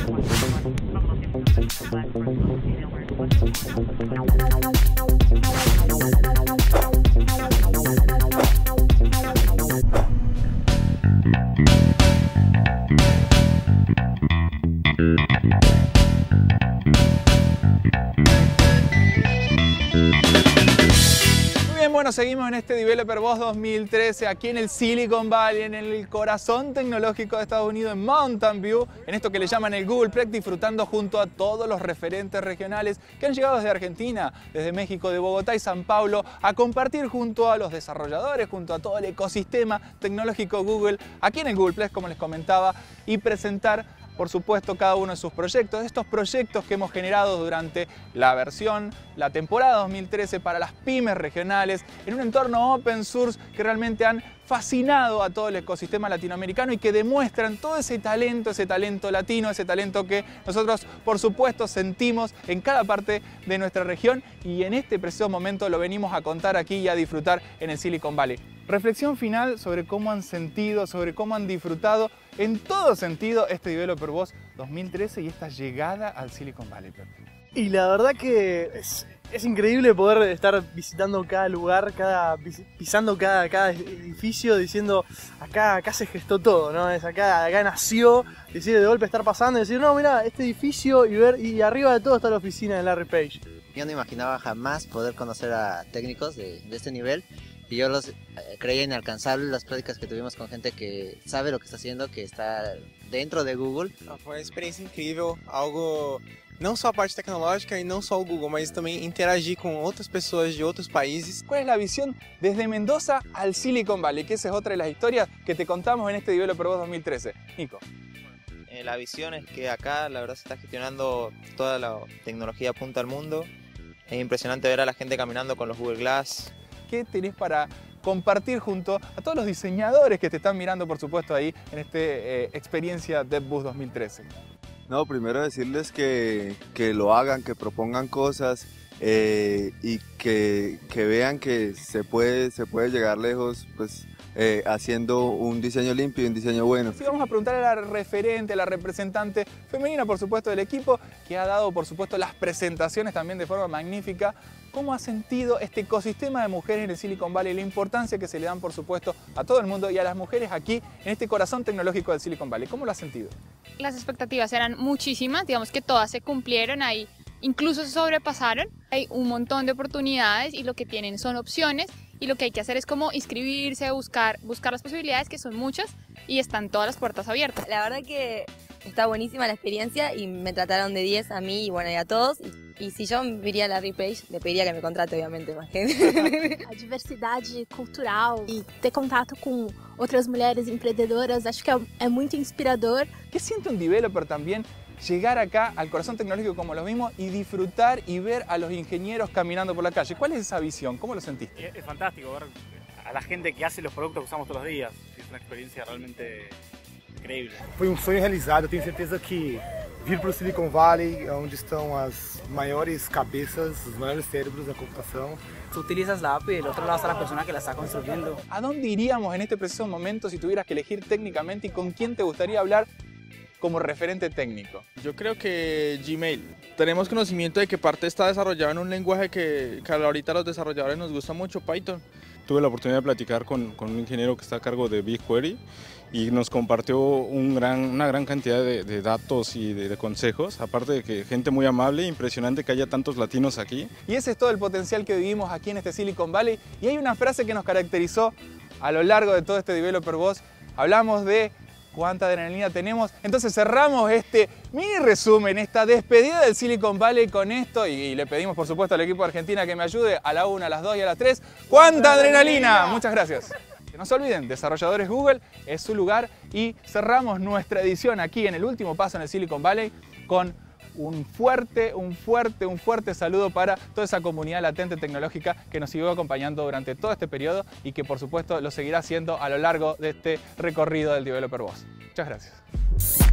Bueno, seguimos en este Developer Boss 2013 aquí en el Silicon Valley, en el corazón tecnológico de Estados Unidos, en Mountain View, en esto que le llaman el Googleplex, disfrutando junto a todos los referentes regionales que han llegado desde Argentina, desde México, de Bogotá y San Paulo, a compartir junto a los desarrolladores, junto a todo el ecosistema tecnológico Google, aquí en el Googleplex, como les comentaba, y presentar, por supuesto, cada uno de sus proyectos, estos proyectos que hemos generado durante la temporada 2013 para las pymes regionales, en un entorno open source que realmente han fascinado a todo el ecosistema latinoamericano y que demuestran todo ese talento latino, ese talento que nosotros, por supuesto, sentimos en cada parte de nuestra región y en este preciso momento lo venimos a contar aquí y a disfrutar en el Silicon Valley. Reflexión final sobre cómo han sentido, sobre cómo han disfrutado en todo sentido este Developer Boss 2013 y esta llegada al Silicon Valley. Y la verdad que es increíble poder estar visitando cada lugar, pisando cada edificio, diciendo acá se gestó todo, ¿no? Acá nació, decir, de golpe estar pasando y decir, no, mira, este edificio y arriba de todo está la oficina de Larry Page. Yo no imaginaba jamás poder conocer a técnicos de este nivel. Y yo los creía inalcanzables, las pláticas que tuvimos con gente que sabe lo que está haciendo, que está dentro de Google. Foi uma experiência incrível, algo não só a parte tecnológica e não só o Google, mas também interagir com outras pessoas de outros países. ¿Cuál es la visión desde Mendoza al Silicon Valley? Que esa es otra de las historias que te contamos en este Developer Boss 2013. Nico. La visión es que acá la verdad se está gestionando toda la tecnología punta al mundo. Es impresionante ver a la gente caminando con los Google Glass. ¿Qué tenés para compartir junto a todos los diseñadores que te están mirando, por supuesto, ahí en esta experiencia DevBoost 2013? No, primero decirles que lo hagan, que propongan cosas y que vean que se puede llegar lejos, pues haciendo un diseño limpio y un diseño bueno. Sí, vamos a preguntar a la referente, a la representante femenina, por supuesto, del equipo, que ha dado, por supuesto, las presentaciones también de forma magnífica. ¿Cómo ha sentido este ecosistema de mujeres en el Silicon Valley? La importancia que se le dan, por supuesto, a todo el mundo y a las mujeres aquí en este corazón tecnológico del Silicon Valley. ¿Cómo lo has sentido? Las expectativas eran muchísimas, digamos que todas se cumplieron ahí, incluso se sobrepasaron. Hay un montón de oportunidades y lo que tienen son opciones y lo que hay que hacer es como inscribirse, buscar las posibilidades, que son muchas, y están todas las puertas abiertas. La verdad que está buenísima la experiencia y me trataron de 10 a mí y bueno, y a todos. Y si yo viria a Larry Page, le pediria que me contrate, obviamente, más gente. A diversidade cultural e ter contato com outras mulheres empreendedoras, acho que é muito inspirador. ¿Qué siente un developer también llegar acá al corazón tecnológico como lo mismo y disfrutar y ver a los ingenieros caminando por la calle? ¿Cuál es esa visión? ¿Cómo lo sentiste? Es fantástico ver a la gente que hace los productos que usamos todos los días. Es una experiencia realmente increíble. Foi sonho realizado. Eu tenho certeza que vir para o Silicon Valley, onde estão as maiores cabeças, os maiores cérebros da computação. Tú utilizas la app y del otro lado está la persona que la está construyendo. ¿A dónde iríamos en este preciso momento si tuvieras que elegir técnicamente y con quién te gustaría hablar como referente técnico? Yo creo que Gmail. Tenemos conocimiento de que parte está desarrollado en un lenguaje que ahorita a los desarrolladores nos gusta mucho, Python. Tuve la oportunidad de platicar con un ingeniero que está a cargo de BigQuery y nos compartió una gran cantidad de datos y de consejos, aparte de que gente muy amable, impresionante que haya tantos latinos aquí. Y ese es todo el potencial que vivimos aquí en este Silicon Valley. Y hay una frase que nos caracterizó a lo largo de todo este Developer Boss. Hablamos de cuánta adrenalina tenemos. Entonces cerramos este mini resumen, esta despedida del Silicon Valley con esto y le pedimos por supuesto al equipo de Argentina que me ayude a la 1, a las 2 y a las 3. ¡Cuánta adrenalina! Muchas gracias. Que no se olviden, Desarrolladores Google es su lugar y cerramos nuestra edición aquí en el último paso en el Silicon Valley con un fuerte saludo para toda esa comunidad latente tecnológica que nos siguió acompañando durante todo este periodo y que por supuesto lo seguirá haciendo a lo largo de este recorrido del Developer Boss. Muchas gracias.